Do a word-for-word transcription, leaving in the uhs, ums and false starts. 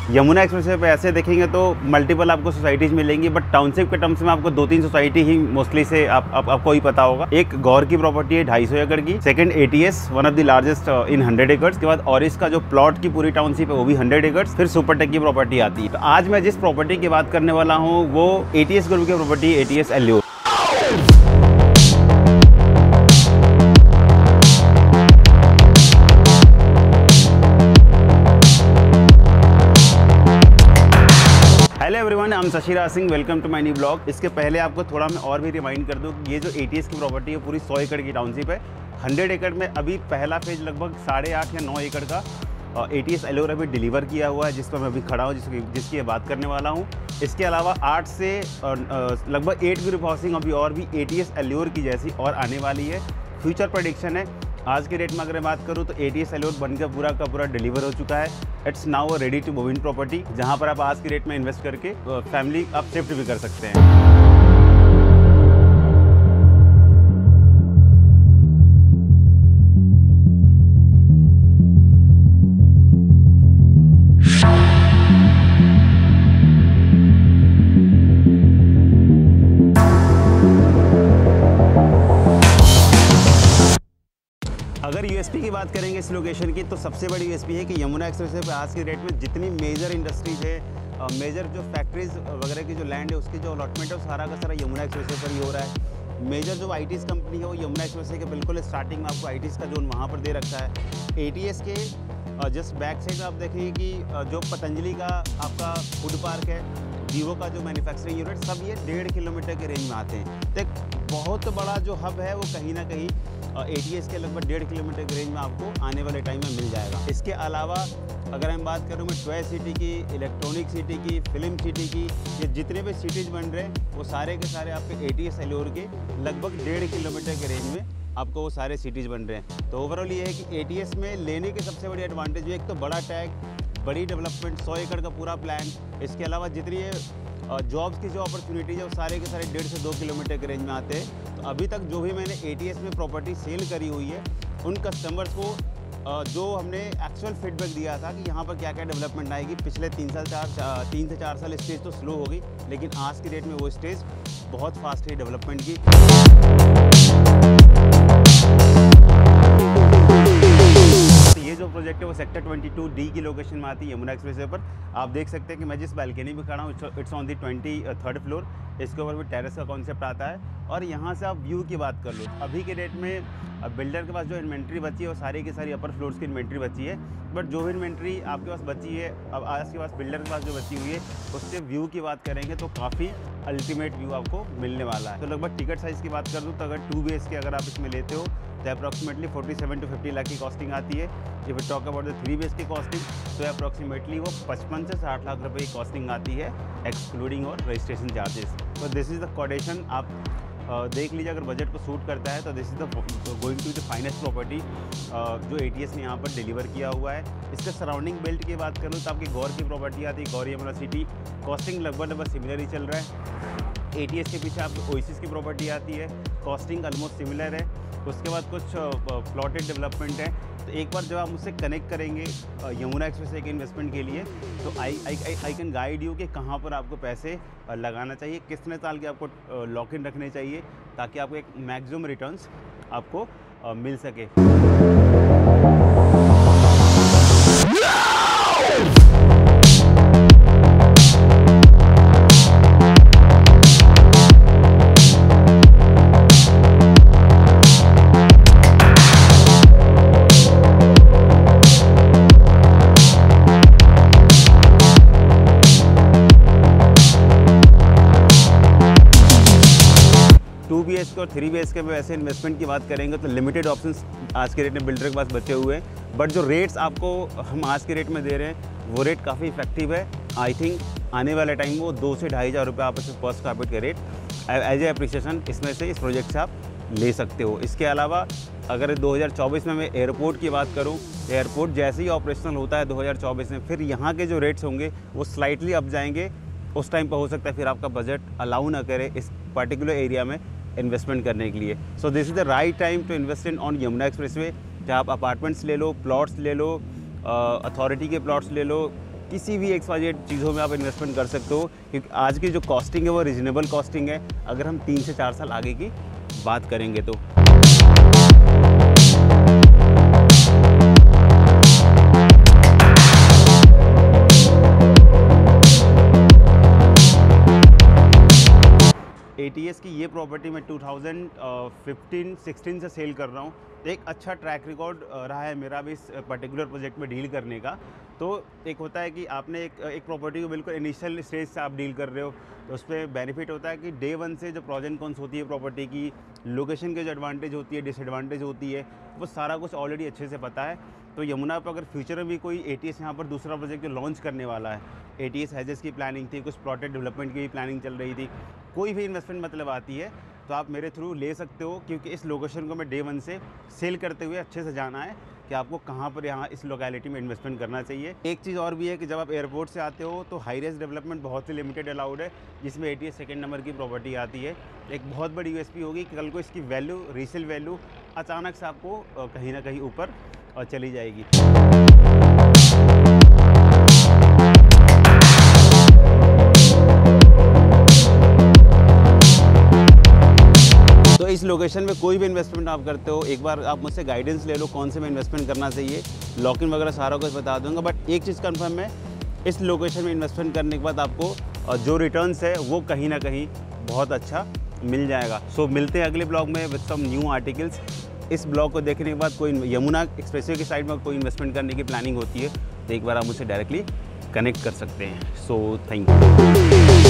Yamuna expressway पे ऐसे देखेंगे तो मल्टीपल आपको सोसाइटीज़ मिलेंगी, बट टाउनशिप के टर्म्स में आपको दो तीन सोसाइटी ही मोस्टली से आप, आप, आपको ही पता होगा। एक गौर की प्रॉपर्टी है ढाई सौ एकड़ की, second ATS one of the largest in hundred acres के बाद, और इसका जो प्लॉट की पूरी टाउनशिप है वो भी हंड्रेड एकर्स, फिर सुपरटेक की प्रॉपर्टी आती है। तो आज मैं जिस प्रॉपर्टी की बात करने वाला हूँ वो एटीएस ग्रुप की property ATS allure. Hello everyone, I am Shashiraj Singh, welcome to my new blog. इसके पहले आपको थोड़ा मैं और भी रिमाइंड कर दूं कि ये जो एटीएस की प्रॉपर्टी है पूरी सौ एकड़ की टाउनशिप है। हंड्रेड एकड़ में अभी पहला फेज लगभग साढ़े आठ या नौ एकड़ का एटीएस एल्योर अभी डिलीवर किया हुआ है, जिस पर मैं अभी खड़ा हूँ, जिसकी जिसकी बात करने वाला हूँ। इसके अलावा आठ से लगभग एट ग्रुप हाउसिंग अभी और भी एटीएस एल्योर की जैसी और आने वाली है। फ्यूचर प्रेडिक्शन है, आज के रेट में अगर मैं बात करूं तो एटीएस एल्योर बनकर पूरा का पूरा डिलीवर हो चुका है। It's now a ready to move in property, जहां पर आप आज के रेट में इन्वेस्ट करके फैमिली आप शिफ्ट भी कर सकते हैं। अगर यूएसपी की बात करेंगे इस लोकेशन की, तो सबसे बड़ी यूएसपी है कि यमुना एक्सप्रेसवे पे आज के रेट में जितनी मेजर इंडस्ट्रीज है, मेजर जो फैक्ट्रीज वगैरह की जो लैंड है उसकी जो अलॉटमेंट है वो सारा का सारा यमुना एक्सप्रेसवे पर ही हो रहा है। मेजर जो आईटीज़ कंपनी है वो यमुना एक्सप्रेसवे के बिल्कुल स्टार्टिंग में आपको आईटीज़ का जोन वहाँ पर दे रखा है। एटीएस के जस्ट बैक साइड में आप देखेंगे कि जो पतंजलि का आपका फूड पार्क है, वीवो का जो मैन्युफैक्चरिंग यूनिट, सब ये डेढ़ किलोमीटर के रेंज में आते हैं। तो एक बहुत बड़ा जो हब है वो कहीं ना कहीं एटीएस के लगभग डेढ़ किलोमीटर के रेंज में आपको आने वाले टाइम में मिल जाएगा। इसके अलावा अगर हम बात करूँ मैं टॉय सिटी की, इलेक्ट्रॉनिक सिटी की, फिल्म सिटी की, ये जितने भी सिटीज़ बन रहे हैं वो सारे के सारे आपके एटीएस एल्योर के लगभग डेढ़ किलोमीटर के रेंज में आपको वो सारे सिटीज़ बन रहे हैं। तो ओवरऑल ये है कि एटीएस में लेने के सबसे बड़ी एडवांटेज है, एक तो बड़ा टैग, बड़ी डेवलपमेंट, सौ एकड़ का पूरा प्लान। इसके अलावा जितनी जॉब्स की जो अपॉर्चुनिटीज़ है वो सारे के सारे डेढ़ से दो किलोमीटर के रेंज में आते हैं। तो अभी तक जो भी मैंने एटीएस में प्रॉपर्टी सेल करी हुई है उन कस्टमर्स को जो हमने एक्चुअल फीडबैक दिया था कि यहाँ पर क्या क्या डेवलपमेंट आएगी, पिछले तीन साल चार तीन से चार साल स्टेज तो स्लो होगी, लेकिन आज की डेट में वो स्टेज बहुत फास्ट है डेवलपमेंट की। ये जो प्रोजेक्ट है वो सेक्टर बाईस डी की लोकेशन में आती है यमुना एक्सप्रेसवे पर। आप देख सकते हैं कि मैं जिस बालकनी में खड़ा हूँ it's on the twenty third floor. इसके ऊपर भी टेरेस का कॉन्सेप्ट आता है। और यहाँ से आप व्यू की बात कर लो, अभी के डेट में बिल्डर के पास जो इन्वेंट्री बची है वो सारी की सारी अपर फ्लोर्स की इन्वेंट्री बची है, बट जो भी इन्वेंट्री आपके पास बची है अब आज के पास बिल्डर के पास जो बची हुई है उससे व्यू की बात करेंगे तो काफ़ी अल्टीमेट व्यू आपको मिलने वाला है। तो लगभग टिकट साइज़ की बात कर दूँ तो अगर टू बी एच के अगर आप इसमें लेते हो तो अप्रॉक्सीमेटली सैंतालीस टू फिफ्टी लाख की कॉस्टिंग आती है। If we talk about the three B H की कॉस्टिंग तो अप्रॉक्सीमेटली वो पचपन से साठ लाख रुपए की कॉस्टिंग आती है, एक्सक्लूडिंग और रजिस्ट्रेशन चार्जेस। तो दिस इज़ द कोटेशन। आप uh, देख लीजिए, अगर बजट को सूट करता है तो this is the going to the finest property जो एटीएस ने यहाँ पर डिलीवर किया हुआ है। इसके सराउंडिंग बेल्ट की बात करूँ तो आपकी गौर की प्रॉपर्टी आती है, गौर यमुना सिटी, कॉस्टिंग लगभग लगभग सिमिलर ही चल रहा है। एटीएस के पीछे आपको ओएसिस की प्रॉपर्टी आती है, कॉस्टिंग ऑलमोस्ट सिमिलर है। उसके बाद कुछ प्लॉटेड डेवलपमेंट है। तो एक बार जब आप मुझसे कनेक्ट करेंगे यमुना एक्सप्रेसवे के इन्वेस्टमेंट के लिए तो I I I can guide you कि कहाँ पर आपको पैसे लगाना चाहिए, कितने साल के आपको लॉक इन रखने चाहिए, ताकि आपको एक मैक्सिमम रिटर्न्स आपको मिल सके। टू बी एच के और थ्री बी एच के में वैसे इन्वेस्टमेंट की बात करेंगे तो लिमिटेड ऑप्शंस आज के रेट में बिल्डर के पास बचे हुए हैं, बट जो रेट्स आपको हम आज के रेट में दे रहे हैं वो रेट काफ़ी इफेक्टिव है। आई थिंक आने वाले टाइम वो दो से ढाई हज़ार रुपये आप इस फर्स्ट कार्पेट के रेट एज ए अप्रिसिएशन इसमें से इस प्रोजेक्ट से आप ले सकते हो। इसके अलावा अगर दो हज़ार चौबीस में मैं एयरपोर्ट की बात करूं, एयरपोर्ट जैसे ही ऑपरेशनल होता है दो हज़ार चौबीस में, फिर यहाँ के जो रेट्स होंगे वो स्लाइटली अप जाएंगे। उस टाइम पर हो सकता है फिर आपका बजट अलाउ ना करे इस पर्टिकुलर एरिया में इन्वेस्टमेंट करने के लिए। So this is the right time to invest in on Yamuna expressway. चाहे आप अपार्टमेंट्स ले लो, प्लॉट्स ले लो, अथॉरिटी के प्लॉट्स ले लो, किसी भी एक्स वाई जेड चीज़ों में आप इन्वेस्टमेंट कर सकते हो, क्योंकि आज की जो कॉस्टिंग है वो रीजनेबल कॉस्टिंग है। अगर हम तीन से चार साल आगे की बात करेंगे तो ए टी एस की ये प्रॉपर्टी मैं टू थाउजेंड फिफ्टीन सिक्सटीन से सेल कर रहा हूँ। एक अच्छा ट्रैक रिकॉर्ड रहा है मेरा भी इस पर्टिकुलर प्रोजेक्ट में डील करने का। तो एक होता है कि आपने एक एक प्रॉपर्टी को बिल्कुल इनिशियल स्टेज से आप डील कर रहे हो, तो उस पर बेनिफिट होता है कि डे वन से जो प्रॉज एंड कॉन्स होती है प्रॉपर्टी की, लोकेशन के जो एडवांटेज होती है, डिसएडवांटेज होती है, वो सारा कुछ ऑलरेडी अच्छे से पता है। तो यमुना पर अगर फ्यूचर में भी कोई ए टी एस यहाँ पर दूसरा प्रोजेक्ट लॉन्च करने वाला है, ए टी एस हैजेस की प्लानिंग थी, कुछ प्लॉटेड डेवलपमेंट की भी प्लानिंग चल रही थी, कोई भी इन्वेस्टमेंट मतलब आती है तो आप मेरे थ्रू ले सकते हो, क्योंकि इस लोकेशन को मैं डे वन से सेल करते हुए अच्छे से जाना है कि आपको कहाँ पर यहाँ इस लोकेलिटी में इन्वेस्टमेंट करना चाहिए। एक चीज़ और भी है कि जब आप एयरपोर्ट से आते हो तो हाई रेज डेवलपमेंट बहुत ही लिमिटेड अलाउड है, जिसमें A T S second number की प्रॉपर्टी आती है। एक बहुत बड़ी यू एस पी होगी कि कल को इसकी वैल्यू, रीसेल वैल्यू अचानक से आपको कहीं ना कहीं ऊपर चली जाएगी। तो इस लोकेशन में कोई भी इन्वेस्टमेंट आप करते हो, एक बार आप मुझसे गाइडेंस ले लो कौन से में इन्वेस्टमेंट करना चाहिए, लॉक-इन वगैरह सारा कुछ बता दूंगा। बट एक चीज़ कंफर्म है, इस लोकेशन में इन्वेस्टमेंट करने के बाद आपको जो रिटर्न्स है वो कहीं ना कहीं बहुत अच्छा मिल जाएगा। सो so, मिलते हैं अगले ब्लॉग में विद सम न्यू आर्टिकल्स। इस ब्लॉग को देखने के बाद कोई यमुना एक्सप्रेसवे की साइड में कोई इन्वेस्टमेंट करने की प्लानिंग होती है तो एक बार आप मुझसे डायरेक्टली कनेक्ट कर सकते हैं। So thank you.